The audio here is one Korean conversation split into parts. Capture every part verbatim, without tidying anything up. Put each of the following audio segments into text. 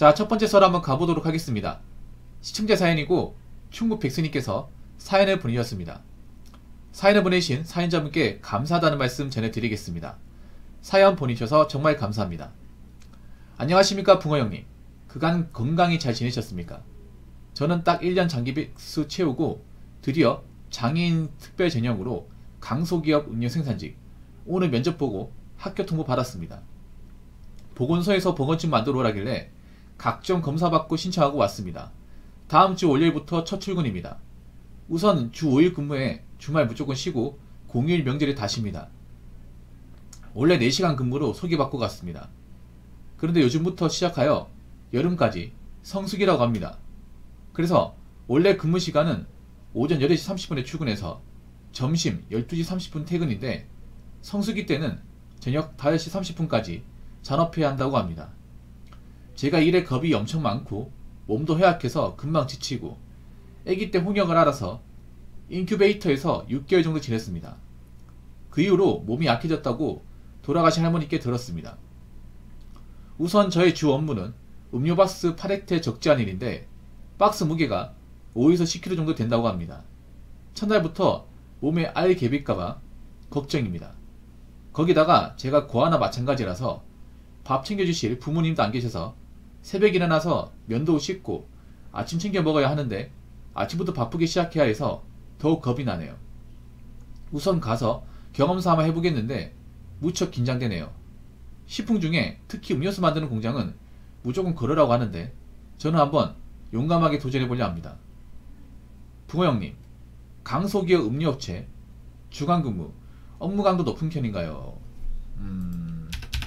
자, 첫 번째 썰 한번 가보도록 하겠습니다. 시청자 사연이고 충북 백순이께서 사연을 보내주셨습니다. 사연을 보내신 사연자분께 감사하다는 말씀 전해드리겠습니다. 사연 보내주셔서 정말 감사합니다. 안녕하십니까 붕어형님. 그간 건강히 잘 지내셨습니까? 저는 딱 일 년 장기백수 채우고 드디어 장애인 특별 전형으로 강소기업 음료 생산직 오늘 면접 보고 학교 통보 받았습니다. 보건소에서 보건증 만들어 오라길래 각종 검사 받고 신청하고 왔습니다. 다음 주 월요일부터 첫 출근입니다. 우선 주 오 일 근무에 주말 무조건 쉬고 공휴일 명절에 다 쉽니다. 원래 네 시간 근무로 소개받고 갔습니다. 그런데 요즘부터 시작하여 여름까지 성수기라고 합니다. 그래서 원래 근무 시간은 오전 여덟 시 삼십 분에 출근해서 점심 열두 시 삼십 분 퇴근인데 성수기 때는 저녁 다섯 시 삼십 분까지 잔업해야 한다고 합니다. 제가 일에 겁이 엄청 많고 몸도 허약해서 금방 지치고 아기 때 홍역을 앓아서 인큐베이터에서 육 개월 정도 지냈습니다. 그 이후로 몸이 약해졌다고 돌아가신 할머니께 들었습니다. 우선 저의 주 업무는 음료박스 팔 획에 적지 않은 일인데 박스 무게가 오에서 십 킬로그램 정도 된다고 합니다. 첫날부터 몸에 알 개빌까봐 걱정입니다. 거기다가 제가 고아나 마찬가지라서 밥 챙겨주실 부모님도 안 계셔서 새벽에 일어나서 면도 씻고 아침 챙겨 먹어야 하는데 아침부터 바쁘게 시작해야 해서 더욱 겁이 나네요. 우선 가서 경험사 한번 해보겠는데 무척 긴장되네요. 식품 중에 특히 음료수 만드는 공장은 무조건 걸으라고 하는데 저는 한번 용감하게 도전해보려 합니다. 붕어형님, 강소기업 음료업체 주간근무 업무 강도 높은 편인가요? 음...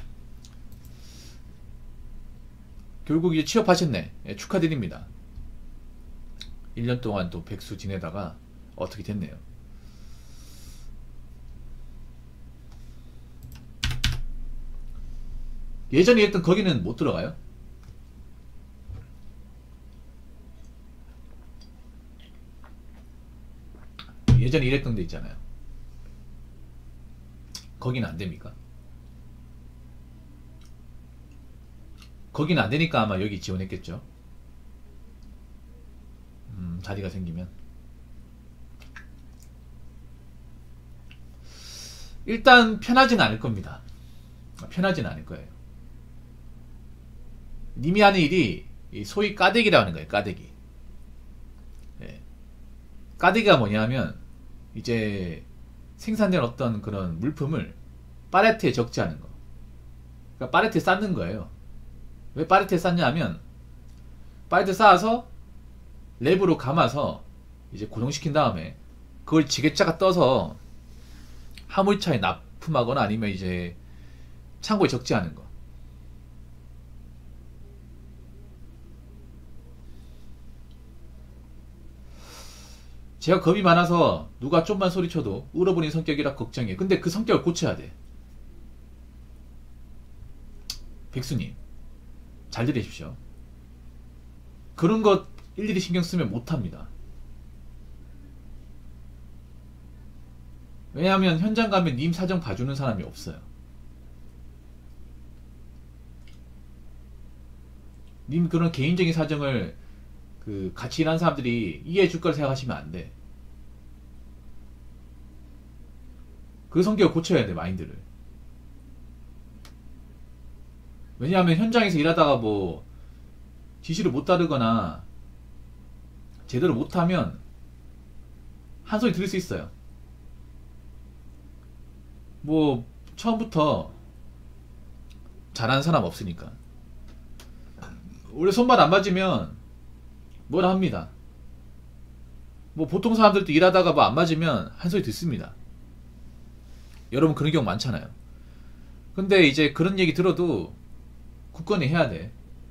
결국 이제 취업하셨네. 예, 축하드립니다. 일 년 동안 또 백수 지내다가 어떻게 됐네요. 예전에 했던 거기는 못 들어가요? 예전에 일했던 데 있잖아요. 거기는 안 됩니까? 거기는 안 되니까 아마 여기 지원했겠죠. 음, 자리가 생기면. 일단 편하진 않을 겁니다. 편하진 않을 거예요. 님이 하는 일이 소위 까대기라는 거예요. 까대기. 예. 까대기가 뭐냐면 이제 생산된 어떤 그런 물품을 팔레트에 적지 않은 거. 그러니까 팔레트에 쌓는 거예요. 왜 팔레트에 쌓냐 하면 팔레트 쌓아서 랩으로 감아서 이제 고정시킨 다음에 그걸 지게차가 떠서 화물차에 납품하거나 아니면 이제 창고에 적지 않은 거. 제가 겁이 많아서 누가 좀만 소리쳐도 울어버리는 성격이라 걱정이에요. 근데 그 성격을 고쳐야 돼. 백수님, 잘 들으십시오. 그런 것 일일이 신경 쓰면 못합니다. 왜냐하면 현장 가면 님 사정 봐주는 사람이 없어요. 님 그런 개인적인 사정을 그 같이 일하는 사람들이 이해해 줄 걸 생각하시면 안 돼. 그 성격을 고쳐야 돼, 마인드를. 왜냐하면 현장에서 일하다가 뭐 지시를 못 따르거나 제대로 못하면 한 소리 들을 수 있어요. 뭐 처음부터 잘하는 사람 없으니까. 원래 손발 안 맞으면 뭐라 합니다. 뭐 보통 사람들도 일하다가 뭐 안 맞으면 한 소리 듣습니다. 여러분 그런 경우 많잖아요. 근데 이제 그런 얘기 들어도 굳건히 해야 돼.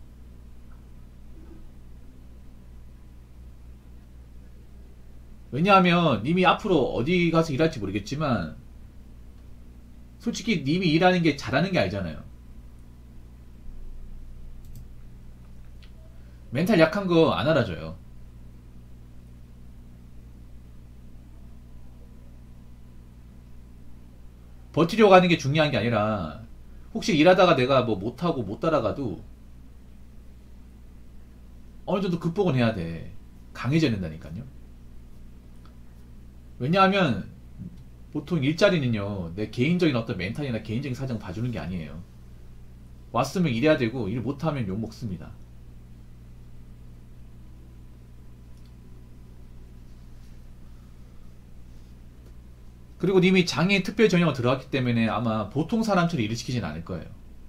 왜냐하면 님이 앞으로 어디 가서 일할지 모르겠지만 솔직히 님이 일하는 게 잘하는 게 아니잖아요. 멘탈 약한 거 안 알아줘요. 버티려고 하는 게 중요한 게 아니라 혹시 일하다가 내가 뭐 못하고 못 따라가도 어느 정도 극복은 해야 돼. 강해져야 된다니까요. 왜냐하면 보통 일자리는요, 내 개인적인 어떤 멘탈이나 개인적인 사정 봐주는 게 아니에요. 왔으면 일해야 되고 일 못하면 욕 먹습니다. 그리고 님이 장애인 특별 전형을 들어갔기 때문에 아마 보통 사람처럼 일을 시키진 않을 거예요.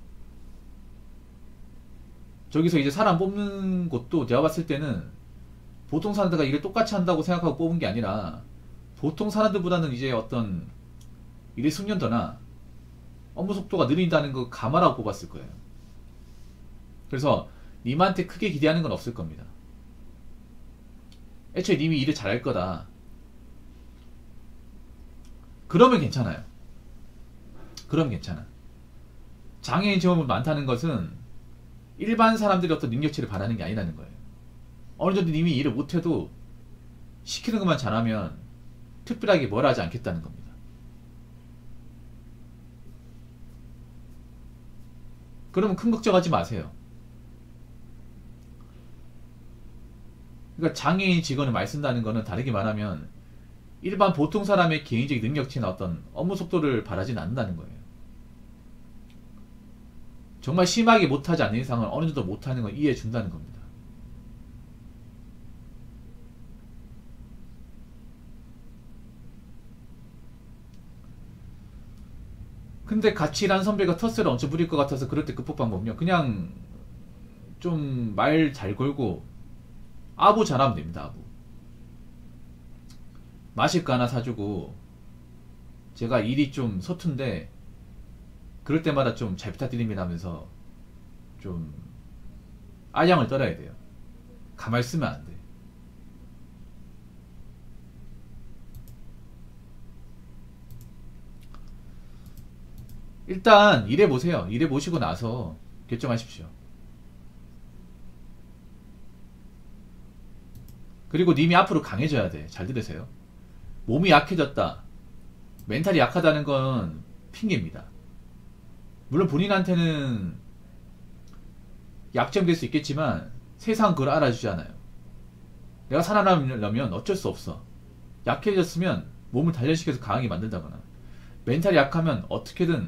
저기서 이제 사람 뽑는 것도 내가 봤을 때는 보통 사람들과 일을 똑같이 한다고 생각하고 뽑은 게 아니라 보통 사람들보다는 이제 어떤 일의 숙련도나 업무 속도가 느린다는 거 감안하고 뽑았을 거예요. 그래서 님한테 크게 기대하는 건 없을 겁니다. 애초에 님이 일을 잘할 거다. 그러면 괜찮아요. 그러면 괜찮아. 장애인 지원이 많다는 것은 일반 사람들이 어떤 능력치를 바라는 게 아니라는 거예요. 어느 정도 님이 일을 못해도 시키는 것만 잘하면 특별하게 뭐라 하지 않겠다는 겁니다. 그러면 큰 걱정하지 마세요. 그러니까 장애인 직원을 많이 쓴다는 거는 다르게 말하면 일반 보통 사람의 개인적인 능력치나 어떤 업무 속도를 바라진 않는다는 거예요. 정말 심하게 못하지 않는 이상은 어느 정도 못하는 걸 이해해 준다는 겁니다. 근데 같이 일하는 선배가 텃세를 엄청 부릴 것 같아서 그럴 때 극복 방법은요, 그냥 좀 말 잘 걸고 아부 잘하면 됩니다. 아부. 마실 거 하나 사주고, 제가 일이 좀 서툰데 그럴 때마다 좀 잘 부탁드립니다 하면서 좀 아양을 떨어야 돼요. 가만히 쓰면 안 돼. 일단 일해보세요. 일해보시고 나서 결정하십시오. 그리고 님이 앞으로 강해져야 돼. 잘 들으세요. 몸이 약해졌다, 멘탈이 약하다는 건 핑계입니다. 물론 본인한테는 약점될 수 있겠지만 세상은 그걸 알아주잖아요. 내가 살아남으려면 어쩔 수 없어. 약해졌으면 몸을 단련시켜서 강하게 만든다거나, 멘탈이 약하면 어떻게든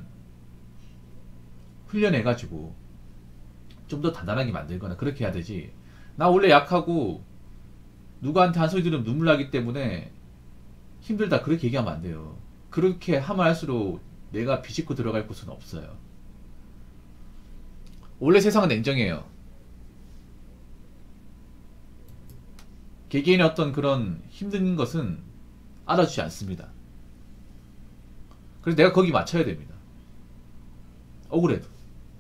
훈련해가지고 좀 더 단단하게 만들거나 그렇게 해야 되지. 나 원래 약하고 누구한테 한 소리 들으면 눈물 나기 때문에 힘들다, 그렇게 얘기하면 안 돼요. 그렇게 하면 할수록 내가 비집고 들어갈 곳은 없어요. 원래 세상은 냉정해요. 개개인의 어떤 그런 힘든 것은 알아주지 않습니다. 그래서 내가 거기 맞춰야 됩니다. 억울해도.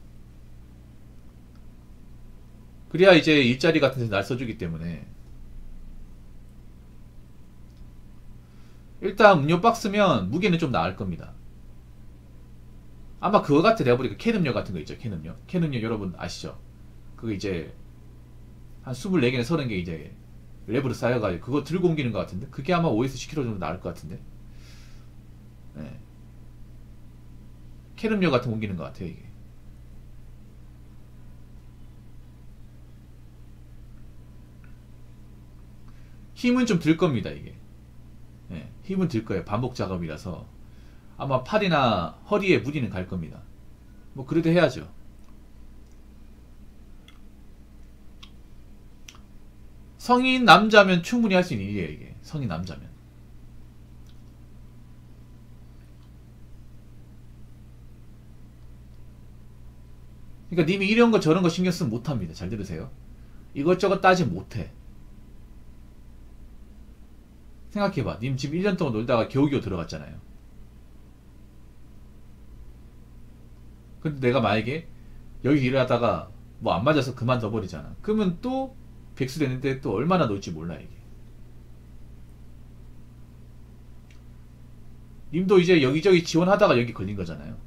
그래야 이제 일자리 같은 데서 날 써주기 때문에. 일단 음료 박스면 무게는 좀 나을 겁니다. 아마 그거 같아. 내가 보니까 캔 음료 같은 거 있죠. 캔 음료. 캔 음료 여러분 아시죠? 그거 이제 한 스물네 개나 서른 개 이제 랩으로 쌓여가지고 그거 들고 옮기는 것 같은데, 그게 아마 오에서 십 킬로그램 정도 나을 것 같은데. 네. 캔 음료 같은 거 옮기는 것 같아요 이게. 힘은 좀 들 겁니다 이게. 네. 힘은 들 거예요. 반복 작업이라서 아마 팔이나 허리에 무리는 갈 겁니다. 뭐 그래도 해야죠. 성인 남자면 충분히 할 수 있는 일이에요 이게. 성인 남자면. 그러니까 님이 이런 거 저런 거 신경 쓰면 못합니다. 잘 들으세요. 이것저것 따지 못해. 생각해봐. 님 지금 일 년 동안 놀다가 겨우겨우 들어갔잖아요. 근데 내가 만약에 여기 일을 하다가 뭐 안 맞아서 그만둬 버리잖아. 그러면 또 백수 되는데 또 얼마나 놀지 몰라 이게. 님도 이제 여기저기 지원하다가 여기 걸린 거잖아요.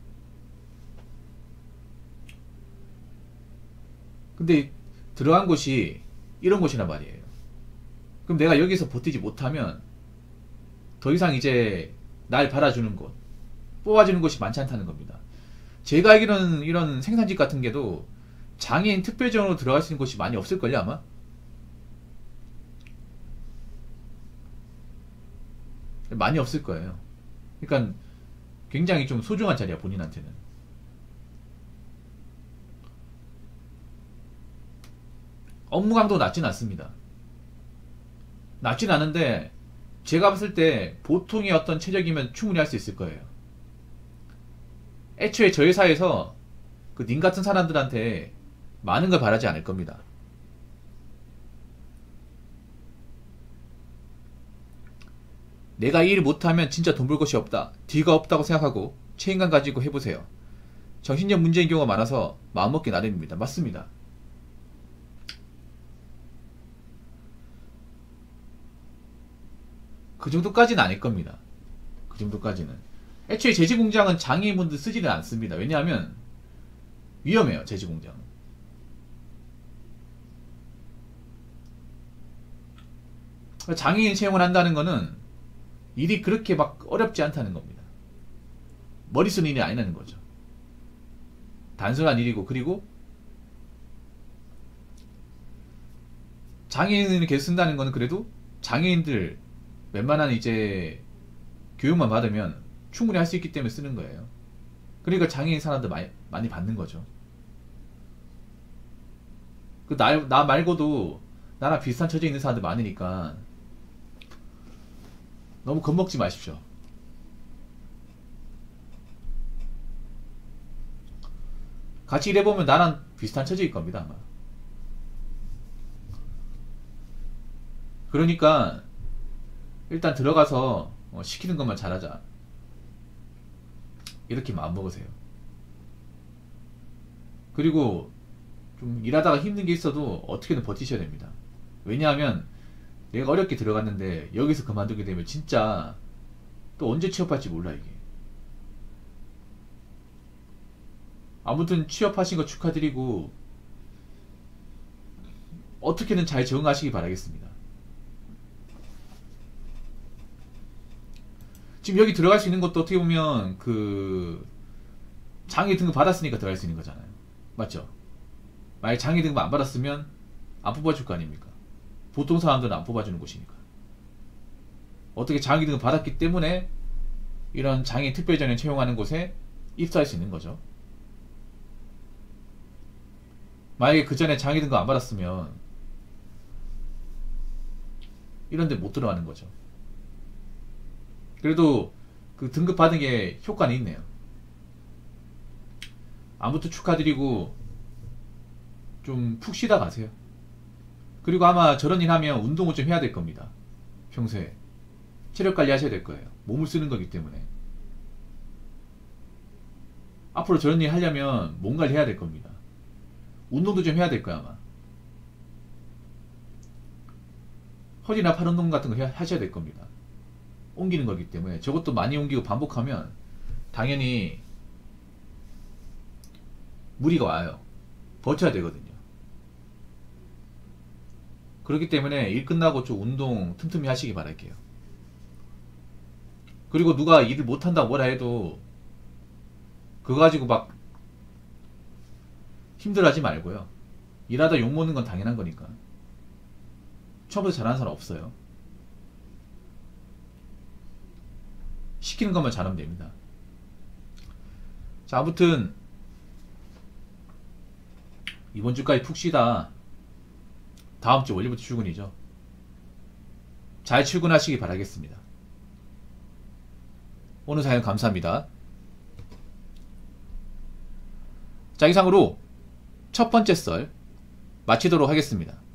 근데 들어간 곳이 이런 곳이란 말이에요. 그럼 내가 여기서 버티지 못하면 더 이상 이제 날 받아주는 곳, 뽑아주는 곳이 많지 않다는 겁니다. 제가 알기로는 이런 생산직 같은 게도 장애인 특별지원으로 들어갈 수 있는 곳이 많이 없을걸요 아마? 많이 없을 거예요. 그러니까 굉장히 좀 소중한 자리야, 본인한테는. 업무 강도 낮진 않습니다. 낮진 않은데 제가 봤을 때 보통의 어떤 체력이면 충분히 할 수 있을 거예요. 애초에 저 회사에서 그 님 같은 사람들한테 많은 걸 바라지 않을 겁니다. 내가 이 일 못하면 진짜 돈 벌 것이 없다, 뒤가 없다고 생각하고 책임감 가지고 해보세요. 정신적 문제인 경우가 많아서 마음먹기 나름입니다. 맞습니다. 그 정도까지는 아닐 겁니다. 그 정도까지는. 애초에 제지공장은 장애인분들 쓰지는 않습니다. 왜냐하면 위험해요, 제지공장은. 장애인 채용을 한다는 거는 일이 그렇게 막 어렵지 않다는 겁니다. 머리 쓰는 일이 아니라는 거죠. 단순한 일이고, 그리고 장애인을 계속 쓴다는 거는 그래도 장애인들 웬만한 이제 교육만 받으면 충분히 할 수 있기 때문에 쓰는 거예요. 그러니까 장애인 사람들 많이, 많이 받는 거죠. 그 나, 나 말고도 나랑 비슷한 처지에 있는 사람들 많으니까 너무 겁먹지 마십시오. 같이 일해보면 나랑 비슷한 처지일 겁니다, 아마. 그러니까 일단 들어가서 어, 시키는 것만 잘하자, 이렇게 마음먹으세요. 그리고 좀 일하다가 힘든 게 있어도 어떻게든 버티셔야 됩니다. 왜냐하면 내가 어렵게 들어갔는데 여기서 그만두게 되면 진짜 또 언제 취업할지 몰라, 이게. 아무튼 취업하신 거 축하드리고 어떻게든 잘 적응하시기 바라겠습니다. 지금 여기 들어갈 수 있는 것도 어떻게 보면 그 장애 등급 받았으니까 들어갈 수 있는 거잖아요. 맞죠? 만약 장애 등급 안 받았으면 안 뽑아줄 거 아닙니까? 보통 사람들은 안 뽑아주는 곳이니까. 어떻게 장애 등급 받았기 때문에 이런 장애 특별전형 채용하는 곳에 입사할 수 있는 거죠. 만약에 그 전에 장애 등급 안 받았으면 이런 데 못 들어가는 거죠. 그래도 그 등급 받은 게 효과는 있네요. 아무튼 축하드리고 좀 푹 쉬다 가세요. 그리고 아마 저런 일 하면 운동을 좀 해야 될 겁니다. 평소에 체력 관리 하셔야 될 거예요. 몸을 쓰는 거기 때문에. 앞으로 저런 일 하려면 몸 관리 해야 될 겁니다. 운동도 좀 해야 될 거야, 아마. 허리나 팔 운동 같은 거 해, 하셔야 될 겁니다. 옮기는 거기 때문에. 저것도 많이 옮기고 반복하면 당연히 무리가 와요. 버텨야 되거든요. 그렇기 때문에 일 끝나고 좀 운동 틈틈이 하시기 바랄게요. 그리고 누가 일을 못한다고 뭐라 해도 그거 가지고 막 힘들어하지 말고요. 일하다 욕먹는 건 당연한 거니까. 처음부터 잘하는 사람 없어요. 시키는 것만 잘하면 됩니다. 자, 아무튼 이번 주까지 푹 쉬다 다음 주 월요일부터 출근이죠. 잘 출근하시기 바라겠습니다. 오늘 사연 감사합니다. 자, 이상으로 첫 번째 썰 마치도록 하겠습니다.